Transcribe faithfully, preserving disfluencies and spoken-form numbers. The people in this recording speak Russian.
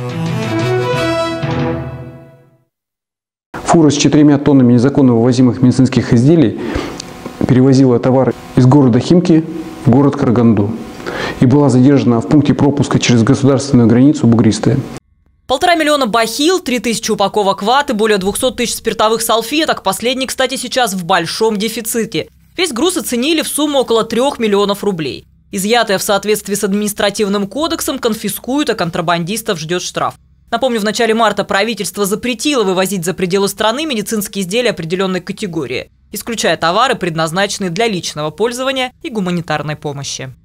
Фура с четырьмя тоннами незаконно вывозимых медицинских изделий перевозила товар из города Химки в город Караганду и была задержана в пункте пропуска через государственную границу Бугристая. Полтора миллиона бахил, три тысячи упаковок ваты, более двухсот тысяч спиртовых салфеток. Последний, кстати, сейчас в большом дефиците. Весь груз оценили в сумму около трех миллионов рублей. Изъятое в соответствии с административным кодексом конфискуют, а контрабандистов ждет штраф. Напомню, в начале марта правительство запретило вывозить за пределы страны медицинские изделия определенной категории, исключая товары, предназначенные для личного пользования и гуманитарной помощи.